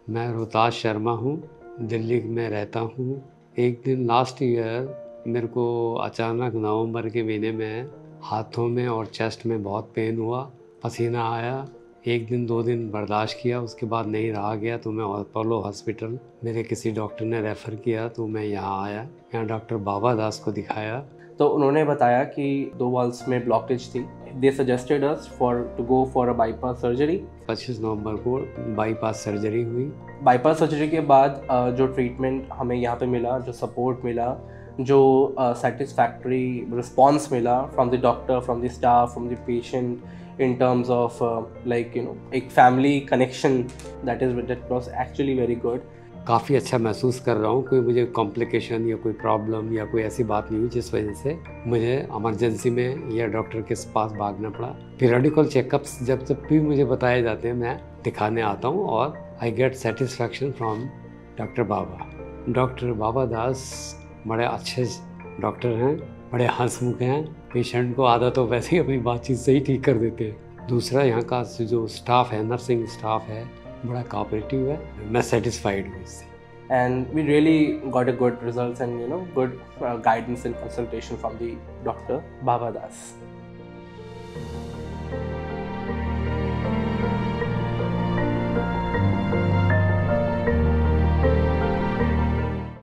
मैं रोहतास शर्मा हूँ, दिल्ली में रहता हूँ। एक दिन लास्ट ईयर मेरे को अचानक नवंबर के महीने में हाथों में और चेस्ट में बहुत पेन हुआ, पसीना आया। 1 दिन 2 दिन बर्दाश्त किया, उसके बाद नहीं रहा गया तो मैं अपोलो हॉस्पिटल मेरे किसी डॉक्टर ने रेफ़र किया तो मैं यहाँ आया। यहाँ डॉक्टर बाबा दास को दिखाया। तो उन्होंने बताया कि 2 वॉल्स में ब्लॉकेज थी। They suggested us to go for a bypass surgery. 25 नवंबर को बाईपास सर्जरी हुई। बाईपास सर्जरी के बाद जो ट्रीटमेंट हमें यहाँ पे मिला, जो सपोर्ट मिला, जो सेटिस्फैक्टरी रिस्पॉन्स मिला from the doctor, from the staff, from the patient in terms of एक family connection, that was actually very good. काफ़ी अच्छा महसूस कर रहा हूँ। कोई मुझे कॉम्प्लिकेशन या कोई प्रॉब्लम या कोई ऐसी बात नहीं हुई जिस वजह से मुझे इमरजेंसी में या डॉक्टर के पास भागना पड़ा। पीरियडिकल चेकअप्स जब भी मुझे बताए जाते हैं मैं दिखाने आता हूँ और I get satisfaction from doctor Baba. Doctor Baba Das बड़े अच्छे डॉक्टर हैं, बड़े हंसमुख हैं। पेशेंट को आदत हो वैसे ही अपनी बातचीत से ही ठीक कर देते हैं। दूसरा यहाँ का जो स्टाफ है, नर्सिंग स्टाफ है, बड़ा कोऑपरेटिव है। मैं सेटिस्फाइड हूँ इससे। And we really got a good results and good guidance and consultation from the Dr. Baba Das.